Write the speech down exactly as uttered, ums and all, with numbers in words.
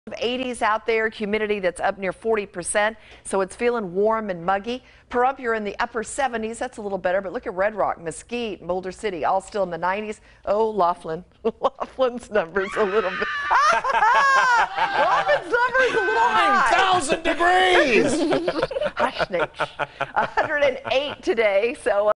eighties out there, humidity that's up near forty percent, so it's feeling warm and muggy. Pahrump, you're in the upper seventies. That's a little better, but look at Red Rock, Mesquite, Boulder City, all still in the nineties. Oh, Laughlin. Laughlин's number's a little bit. Laughlin's number's a little high. nine thousand degrees! Hush, Nate. one hundred eight today, so.